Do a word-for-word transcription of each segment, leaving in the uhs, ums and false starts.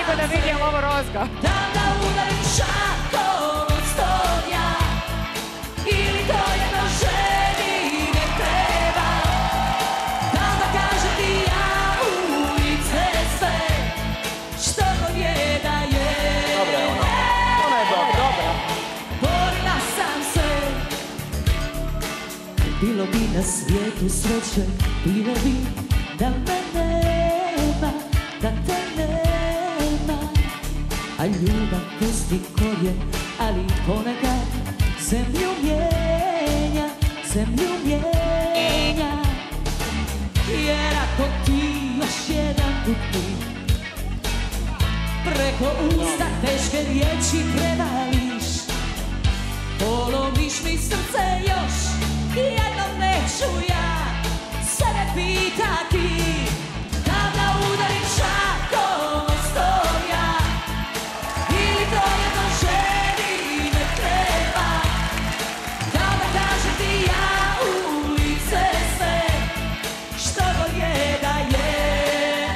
Tako da vidim ovo Rozgo. Da da udarim šakom od stolja, ili to jedno ženi ne treba. Da da kažem ti ja ulice sve, što god je da je. Dobra je ona. Ona je dobra. Dobra. Borila sam se. Bilo bi na svijetu sreće, bilo bi da me nema, da te nema. A ljubav pusti korijen, ali ponekad zemlju mijenja, zemlju mijenja. Jer ako ti još jedan put mi preko usta teške riječi prevališ, polomiš mi srce još jednom, neću ja sebe pitati. Da da udarim šakom od stolja, ili to jedno ženi ne treba. Da da kažem ti ja ulice sve, što god je da je.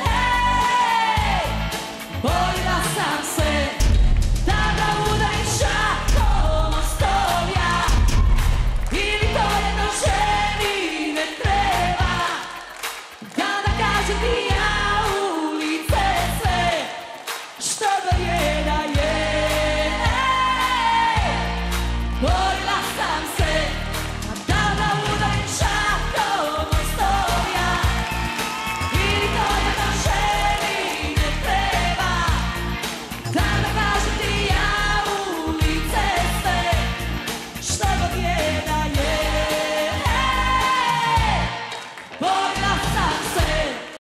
Borila sam se. Da da udarim šakom od stolja, ili to jedno ženi ne treba. Da da kažem ti